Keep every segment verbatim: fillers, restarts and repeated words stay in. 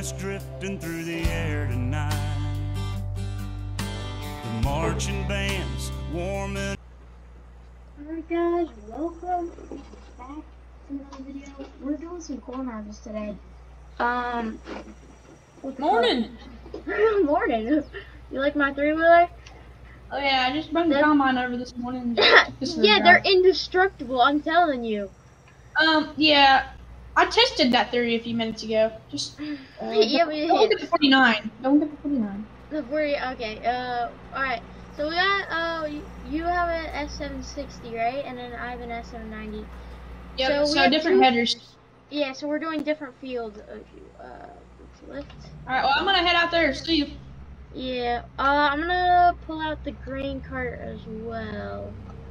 dust drifting through the air tonight. The marching bands warming. Alright guys, welcome back to another video. We're doing some corn harvest today. Um, Morning! Morning! You like my three-wheeler? Oh yeah, I just brought the combine over this morning. This Yeah, they're indestructible, I'm telling you. Um, yeah, I tested that theory a few minutes ago. Just, uh, yeah, don't, we don't look at the forty-nine. Don't look at the forty-nine. The forty, okay, uh, alright. So we got, uh, you, you have an S seven sixty, right? And then I have an S seven ninety. Yep, so, so different two, headers. Yeah, so we're doing different fields. Uh, let's lift. Alright, well, I'm gonna head out there, see you. Yeah, uh, I'm gonna pull out the grain cart as well.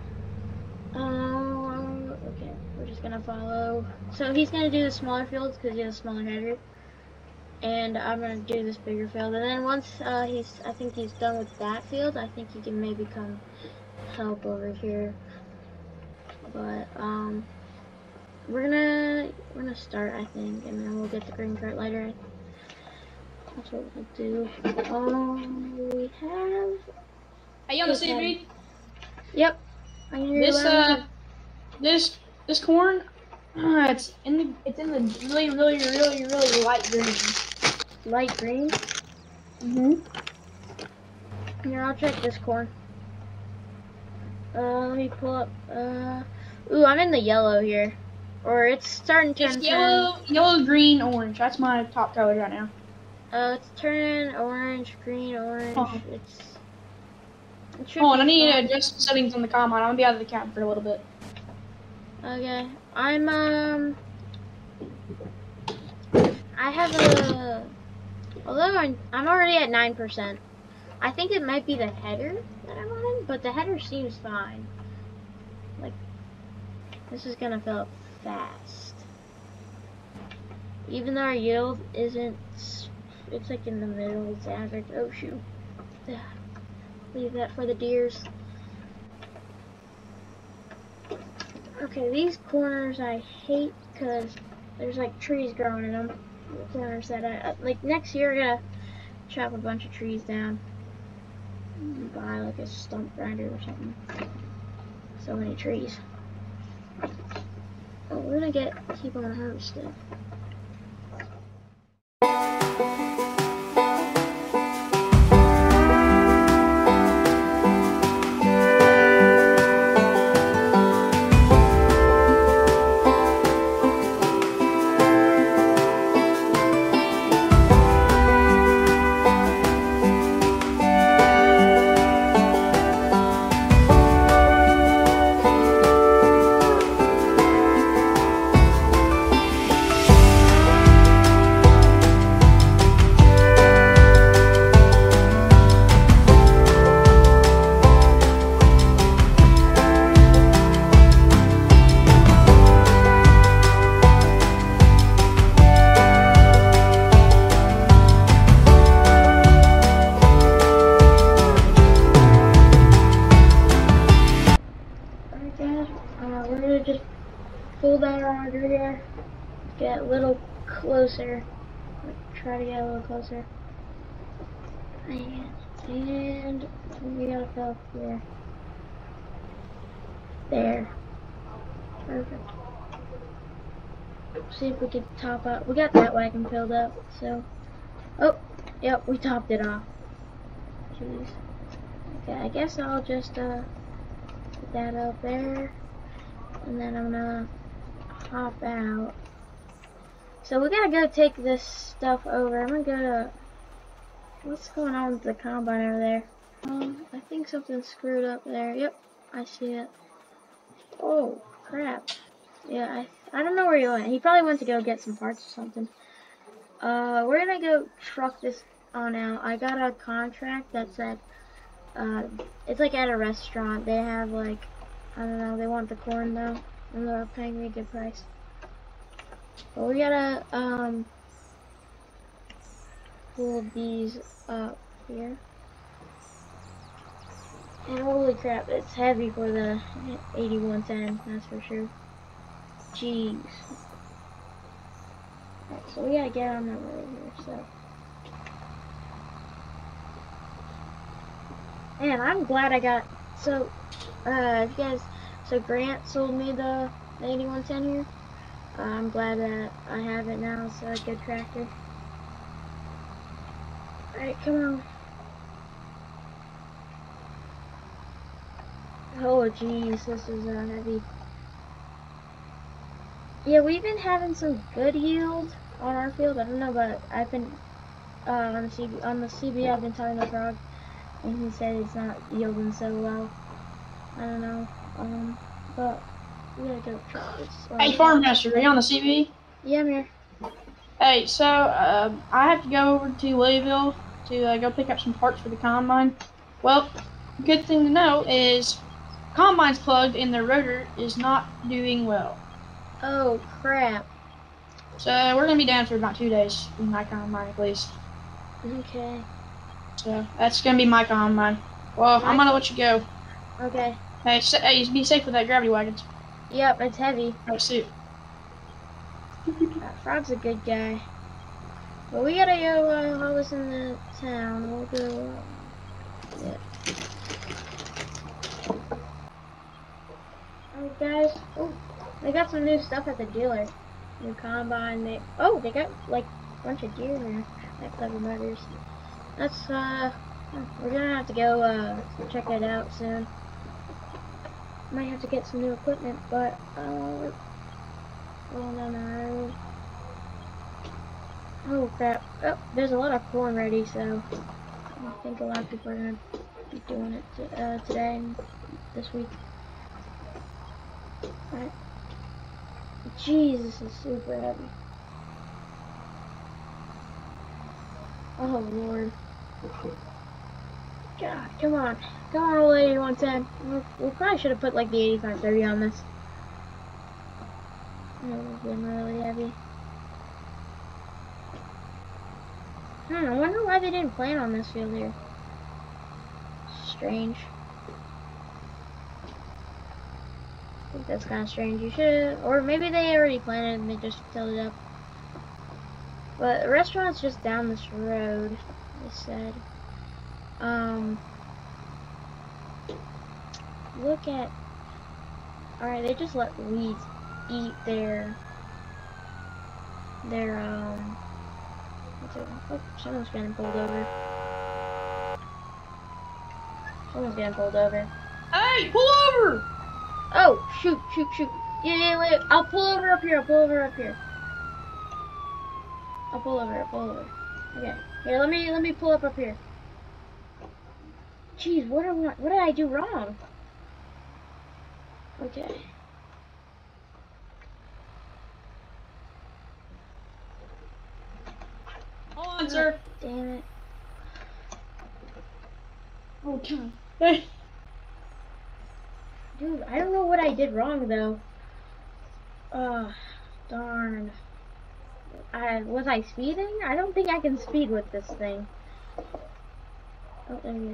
Um, okay, we're just gonna follow. So he's gonna do the smaller fields because he has a smaller header. And I'm gonna do this bigger field. And then once uh, he's, I think he's done with that field, I think he can maybe come help over here. But, um, we're gonna, we're gonna start, I think, and then we'll get the grain cart later. That's what we'll do. Um, we have. Hey, you on the city read? Yep. I hear this uh, this this corn, uh, it's in the it's in the really really really really light green. Light green. Mhm. Here, I'll check this corn. Uh, let me pull up. Uh, ooh, I'm in the yellow here, or it's starting to turn. It's yellow, yellow, green, orange. That's my top colors right now. Uh, it's turning orange, green, orange. Oh. It's. Hold on, I need to adjust the settings on the combine. I'm gonna be out of the cab for a little bit. Okay, I'm um. I have a. Although I'm, I'm already at nine percent. I think it might be the header that I'm on, but the header seems fine. Like, this is gonna fill up fast. Even though our yield isn't. It's like in the middle, it's average. Oh shoot. Yeah. Leave that for the deers. Okay, these corners I hate because there's like trees growing in them. The corners that I, like next year we're gonna chop a bunch of trees down. And buy like a stump grinder or something. So many trees. Oh, we're gonna get, keep on harvesting. Pull that around here, get a little closer, try to get a little closer, and, and we gotta fill up here, there, perfect. See if we can top up, we got that wagon filled up, so, oh, yep, we topped it off, jeez. Okay, I guess I'll just, uh, put that up there, and then I'm gonna hop out. So we gotta go take this stuff over. I'm gonna go to, what's going on with the combine over there? Um, I think something's screwed up there. Yep, I see it. Oh, crap. Yeah, I, I don't know where he went. He probably went to go get some parts or something. Uh, we're gonna go truck this on out. I got a contract that said, uh, it's like at a restaurant. They have like, I don't know, they want the corn though. And they're paying me a good price. But we gotta um pull these up here. And holy crap, it's heavy for the eighty-one ten, that's for sure. Jeez. So we gotta get on the road here, so. Man, I'm glad I got, so, uh, you guys, so Grant sold me the eighty-one ten here. Uh, I'm glad that I have it now. It's a good tractor. Alright, come on. Oh, jeez, this is uh, heavy. Yeah, we've been having some good yield on our field. I don't know, but I've been, uh, on the C B, on the C B, I've been talking to Frog, and he said it's not yielding so well. I don't know, um, but we gotta go try this. Uh, Hey, Farm Master, are you on the C B? Yeah, I'm here. Hey, so uh, I have to go over to Louisville to uh, go pick up some parts for the combine. Well, good thing to know is combine's plugged and the rotor is not doing well. Oh, crap. So we're gonna be down for about two days with my combine at least. Okay. So that's gonna be my combine. Well, I'm gonna let you go. Okay. Hey, sa hey, be safe with that gravity wagons. Yep, it's heavy. Oh, see. Uh, Frog's a good guy. But we gotta go uh, haul this in the town. We'll go. Uh, yeah. Oh, guys. Oh, they got some new stuff at the dealer. New combine. They oh, they got like a bunch of gear there. Like clever motors. That's uh, we're gonna have to go uh check it out soon. Might have to get some new equipment, but uh, well, down the road. Oh crap! Oh, there's a lot of corn ready, so I think a lot of people are gonna be doing it to, uh, today and this week. Alright. Jeez, this is super heavy. Oh lord. God, come on. Come on, old eighty-one ten. We probably should have put like the eighty-five thirty on this. It would have been really heavy. Hmm, I wonder why they didn't plan on this field here. Strange. I think that's kind of strange. You should, or maybe they already planned it and they just filled it up. But the restaurant's just down this road, they said. Um, look at, alright, they just let weeds eat their, their, um, what's it, oh, someone's getting pulled over. Someone's getting pulled over. Hey, pull over! Oh, shoot, shoot, shoot. Yeah, yeah, wait, I'll pull over up here, I'll pull over up here. I'll pull over, I'll pull over. Okay, here, let me, let me pull up up here. Jeez, what, am I, what did I do wrong? Okay. Hold on, sir. Damn it. Oh, God. Hey. Dude, I don't know what I did wrong, though. Oh, darn. I, was I speeding? I don't think I can speed with this thing. Oh, there he is.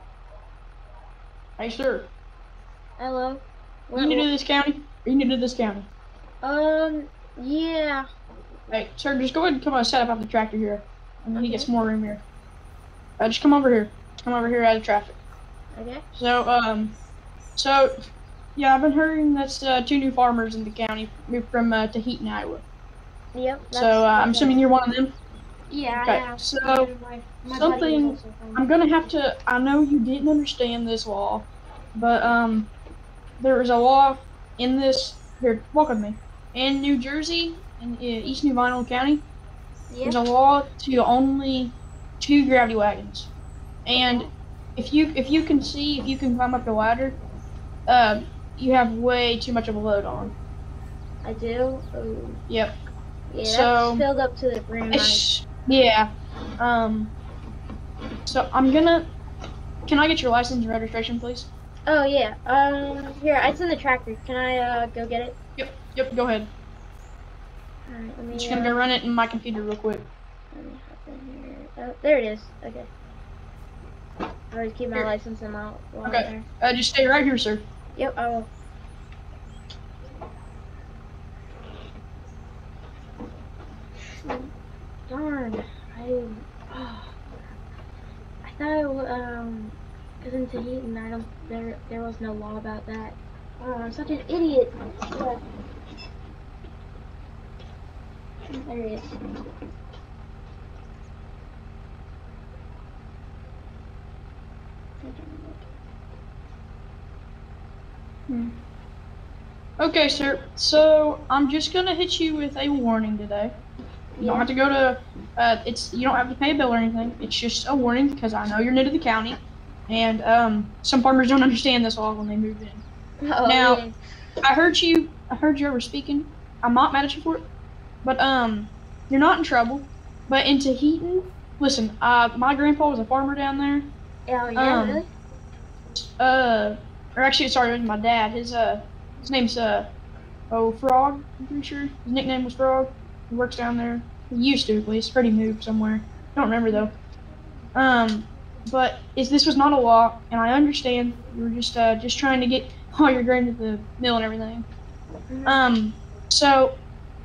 Hey, sir. Hello? Are you new to this county? Are you new to this county? Um, yeah. Hey, sir, just go ahead and come on, set up off the tractor here. And then you Okay. get some more room here. Uh, just come over here. Come over here out of traffic. Okay. So, um, so, yeah, I've been hearing that's uh, two new farmers in the county moved from uh, Tahiti, Iowa. Yep. So, uh, I'm okay. assuming you're one of them? Yeah, Okay, I am. so, My- my something- buddy was also from- I'm gonna have to, I know you didn't understand this law, but, um, there is a law in this, here, walk with me. In New Jersey, in uh, East New Vinyl County, Yeah. there's a law to only two gravity wagons. And if you if you can see, if you can climb up the ladder, uh, you have way too much of a load on. I do. Oh. Yep. Yeah, So- that's filled up to the brim. I- It's- yeah. Um. So I'm gonna. Can I get your license and registration, please? Oh yeah. Um. Here, it's in the tractor. Can I uh go get it? Yep. Yep. Go ahead. All right. Let I'm me. just Uh, gonna go run it in my computer real quick. let me hop in here. Oh, there it is. Okay. I always keep my Here. license in my wallet Okay. there. Uh, just stay right here, sir. Yep. I will. thought, it wa- um, because in Tahiti, I don't, there, there was no law about that. Oh, I'm such an idiot. Yeah. There he is. Hmm. Okay, sir. So I'm just gonna hit you with a warning today. You don't have to go to. Uh, it's you don't have to pay a bill or anything. It's just a warning because I know you're new to the county, and um, some farmers don't understand this law when they move in. Oh, Now, yeah. I heard you. I heard you over speaking. I'm not mad at you for it, but um, you're not in trouble. But in Tahiti, listen. Uh, my grandpa was a farmer down there. Oh, yeah, Um, really? uh, or actually, sorry, it was my dad. His uh, his name's uh, oh Frog. I'm pretty sure his nickname was Frog. He works down there. He used to, at least. Heard he moved somewhere. Don't remember though. Um, but is this was not a law, and I understand you were just uh just trying to get all your grain to the mill and everything. Mhm. Um, so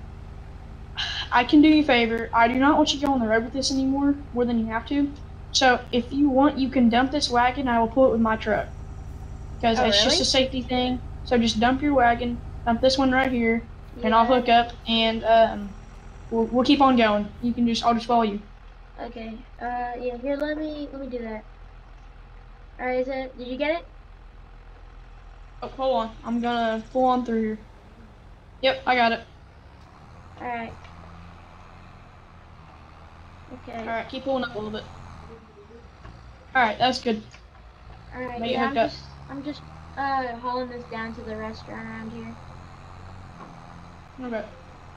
I can do you a favor. I do not want you to go on the road with this anymore, more than you have to. So if you want, you can dump this wagon. I will pull it with my truck because Oh, it's just really? a safety thing. So just dump your wagon, dump this one right here, and I'll Yeah. hook up, and um, we'll we'll keep on going. You can just I'll just follow you. Okay. Uh, yeah. Here, let me let me do that. All right. Is it? Did you get it? Oh, hold on. I'm gonna pull on through here. Yep, I got it. All right. Okay. All right, keep pulling up a little bit. All right, that's good. All right. Make it Yeah. hooked I'm up. just I'm just uh hauling this down to the restaurant around here. Okay.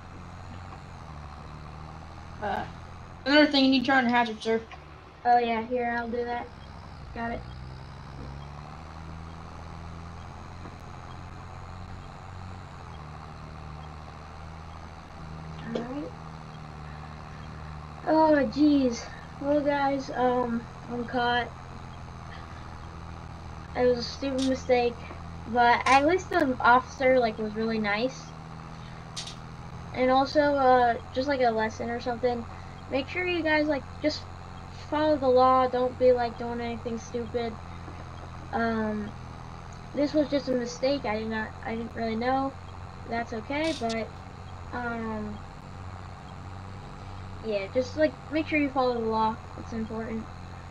Uh, another thing, you need to turn on your hazard, sir. Oh yeah. Here, I'll do that. Got it. All right. Oh jeez. Well, guys, um, I'm caught. It was a stupid mistake, but at least the officer like was really nice. And also, uh, just like a lesson or something, make sure you guys like just follow the law. Don't be like doing anything stupid. Um, this was just a mistake. I did not, I didn't really know. That's okay, but um, yeah, just like make sure you follow the law. It's important.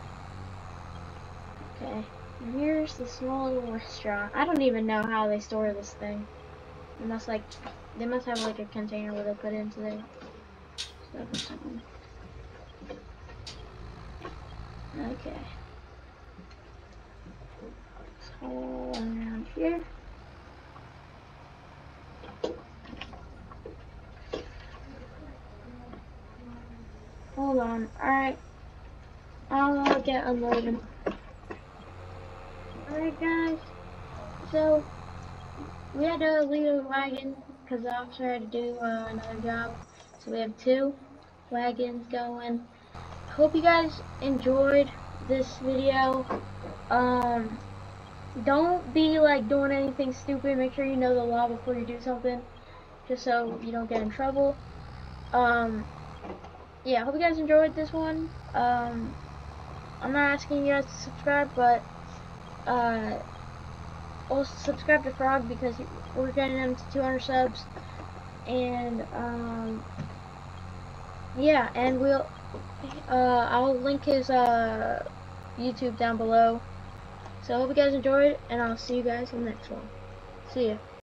Okay. And here's the small little restaurant. I don't even know how they store this thing. They must like, they must have like a container where they put it into their stuff or something. Okay. So around here. Hold on. Alright. I'll get unloaded. Alright, guys. So, we had to leave the wagon because the officer had to do uh, another job. So, we have two wagons going. Hope you guys enjoyed this video. Um, don't be like doing anything stupid. Make sure you know the law before you do something, just so you don't get in trouble. Um, yeah, hope you guys enjoyed this one. Um, I'm not asking you guys to subscribe, but uh, also subscribe to Frog because we're getting him to two hundred subs. And um, yeah, and we'll uh, I'll link his uh, YouTube down below. So I hope you guys enjoyed, and I'll see you guys in the next one. See ya.